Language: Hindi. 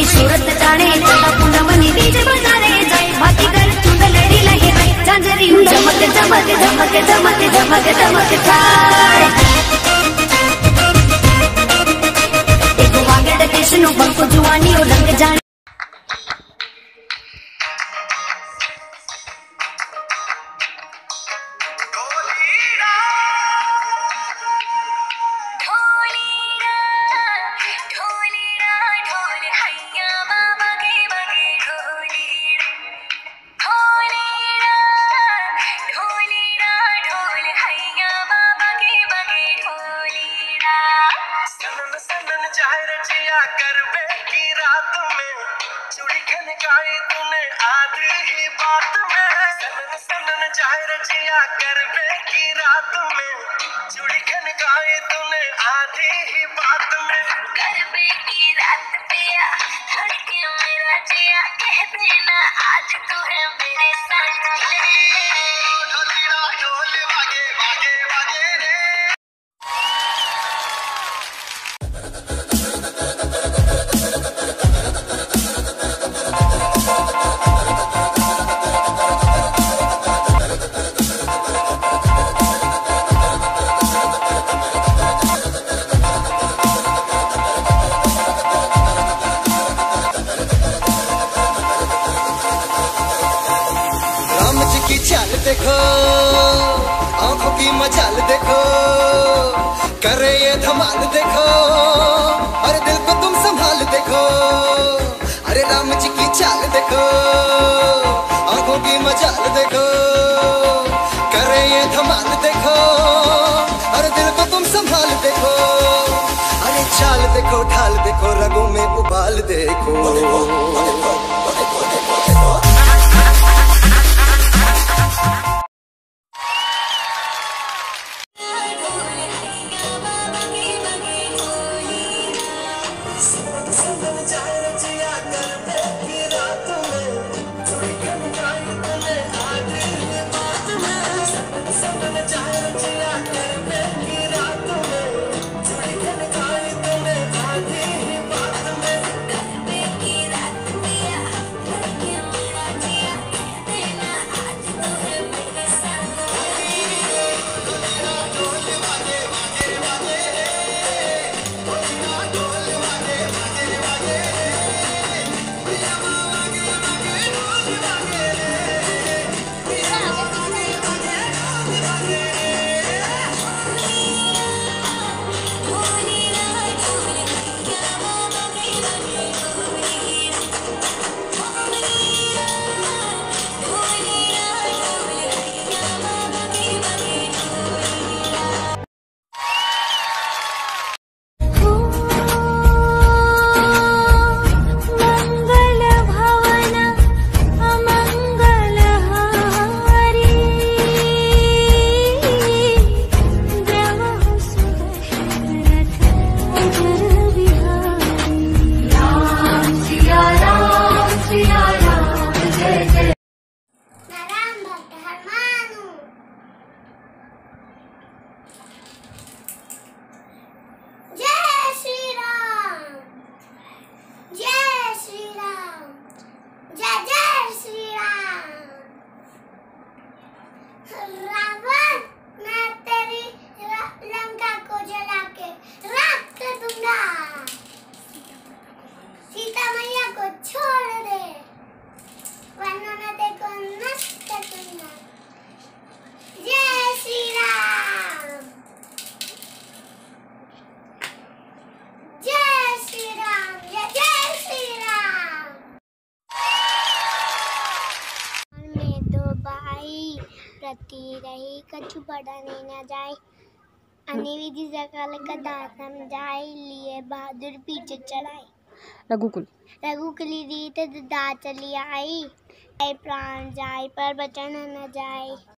सूरत जाने चला पूनमनी डीजे बजाने जाए भाती कर चुंदलड़ी लगे झांझरी चमक चमक चमक चमक चमक चमक छाए एक वागड़ कृष्ण बंको जुआनी और रंग जाने तूने आधी ही बात में सनन सनन चाहे रचिया करवे की रात में चूड़ी खनकाई तूने आधी ही बात में करवे की रात पे धड़के मेरा जिया कह देना आज तू है मेरे साथ ढोलीरा ढोल वागे वागे वागे रे चाल देखो आंखों की मचाल देखो करे ये धमाल देखो अरे दिल को तुम संभाल देखो अरे राम जी की चाल देखो आंखों की मचाल देखो करे ये धमाल देखो अरे दिल को तुम संभाल देखो अरे चाल देखो ढाल देखो रगों में उबाल देखो प्रति रही कछु बढ़ने न जाए अनिविधि सकल कदा समझाए लिए बहादुर पीछे चढ़ाए रघुकुली रीत दा चली आई प्राण जाए पर बचन न जाए।